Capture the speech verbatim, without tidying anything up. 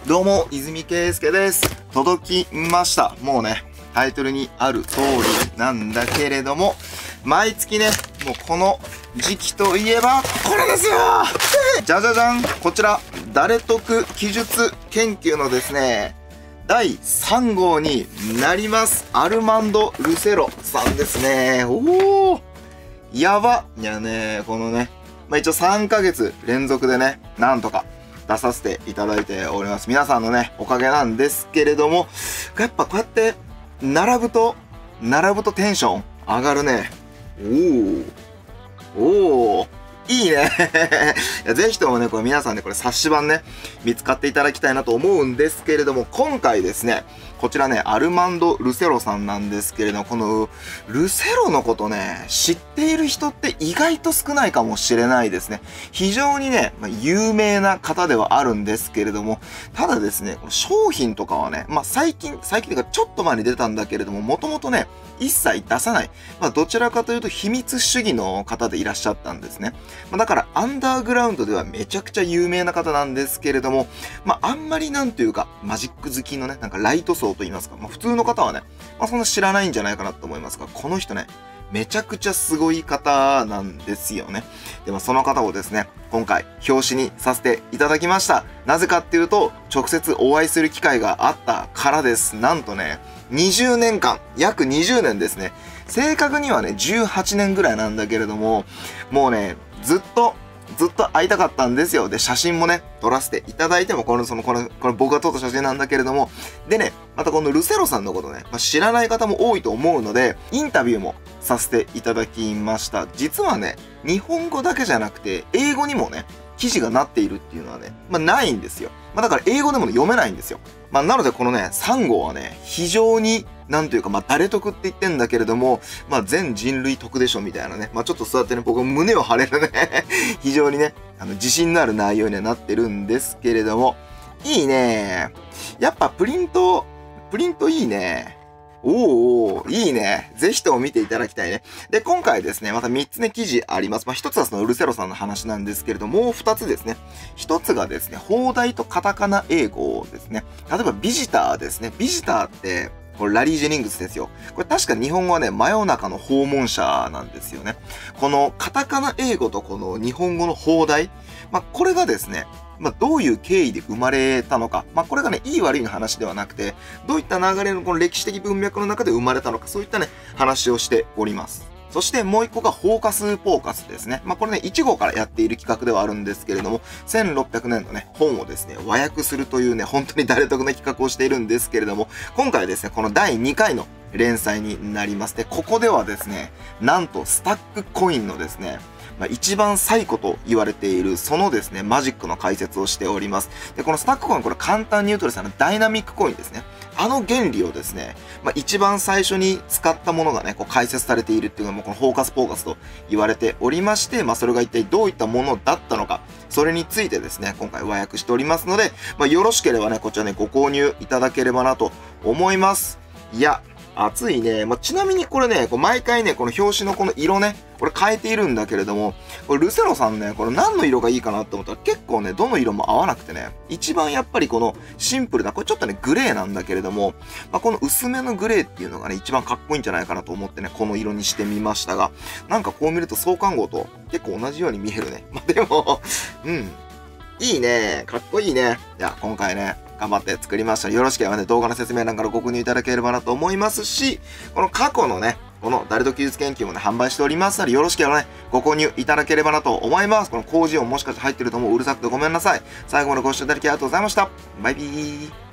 どうも、泉圭介です。届きました。もうね、タイトルにある通りなんだけれども、毎月ね、もうこの時期といえば、これですよじゃじゃじゃんこちら、誰得記述研究のですね、だいさん号になります。アルマンド・ルセロさんですね。おーやばいやね、このね、まあ、一応さんかげつ連続でね、なんとか出させていただいております。皆さんのね、おかげなんですけれども、やっぱこうやって並ぶと、並ぶとテンション上がるね。おー。おー。いいね。いやぜひともね、これ皆さんね、これ冊子版ね、見つかっていただきたいなと思うんですけれども、今回ですね、こちらね、アルマンド・ルセロさんなんですけれども、このルセロのことね、知っている人って意外と少ないかもしれないですね。非常にね、まあ、有名な方ではあるんですけれども、ただですね、この商品とかはね、まあ最近、最近というかちょっと前に出たんだけれども、もともとね、一切出さない。まあどちらかというと秘密主義の方でいらっしゃったんですね。まあ、だからアンダーグラウンドではめちゃくちゃ有名な方なんですけれども、まああんまりなんというか、マジック好きのね、なんかライト層と言いますか、まあ普通の方はね、まあそんな知らないんじゃないかなと思いますが、この人ね、めちゃくちゃすごい方なんですよね。でもその方をですね、今回表紙にさせていただきました。なぜかっていうと、直接お会いする機会があったからです。なんとね、にじゅうねんかん、約にじゅうねんですね。正確にはね、じゅうはちねんぐらいなんだけれども、もうね、ずっと、ずっと会いたかったんですよ。で、写真もね、撮らせていただいても、この、その、この、これ僕が撮った写真なんだけれども、でね、またこのルセロさんのことね、まあ、知らない方も多いと思うので、インタビューもさせていただきました。実はね、日本語だけじゃなくて、英語にもね、記事がなっているっていうのはね、まあないんですよ。まあだから英語でも、ね、読めないんですよ。まあなのでこのね、さん号はね、非常に、なんというか、まあ誰得って言ってんだけれども、まあ全人類得でしょみたいなね。まあちょっとそうやってね、僕胸を張れるね、非常にね、あの自信のある内容にはなってるんですけれども、いいね。やっぱプリント、プリントいいね。おーおー、いいね。ぜひとも見ていただきたいね。で、今回ですね、またみっつね、記事あります。まあ、ひとつはそのルセロさんの話なんですけれども、もうふたつですね。ひとつがですね、邦題とカタカナ英語ですね。例えばビジターですね。ビジターって、これラリー・ジェニングスですよ。これ確か日本語はね、真夜中の訪問者なんですよね。このカタカナ英語とこの日本語の邦題。まあ、これがですね、まあ、どういう経緯で生まれたのか。まあ、これがね、いい悪いの話ではなくて、どういった流れのこの歴史的文脈の中で生まれたのか、そういったね、話をしております。そしてもう一個がフォーカスポーカスですね。まあこれね、いち号からやっている企画ではあるんですけれども、せんろっぴゃくねんのね、本をですね、和訳するというね、本当に誰得な企画をしているんですけれども、今回はですね、このだいにかいの連載になります。で、ここではですね、なんとスタックコインのですね、まあ、一番最古と言われている、そのですね、マジックの解説をしております。で、このスタックコイン、これ簡単に言うとですね、ダイナミックコインですね。あの原理をですね、まあ、一番最初に使ったものがね、こう解説されているっていうのも、このフォーカスポーカスと言われておりまして、まあ、それが一体どういったものだったのか、それについてですね、今回和訳しておりますので、まあ、よろしければね、こちらね、ご購入いただければなと思います。いや、熱いね。まあ、ちなみにこれね、こう毎回ね、この表紙のこの色ね、これ変えているんだけれども、これルセロさんね、これ何の色がいいかなって思ったら結構ね、どの色も合わなくてね、一番やっぱりこのシンプルな、これちょっとね、グレーなんだけれども、まあ、この薄めのグレーっていうのがね、一番かっこいいんじゃないかなと思ってね、この色にしてみましたが、なんかこう見ると創刊号と結構同じように見えるね。まあ、でも、うん。いいね。かっこいいね。いや、今回ね、頑張って作りました。よろしければね、動画の説明欄からご購入いただければなと思いますし、この過去のね、この誰得技術研究もね、販売しておりますので、よろしければね、ご購入いただければなと思います。この工事音もしかして入ってると思う。うるさくてごめんなさい。最後までご視聴いただきありがとうございました。バイビー。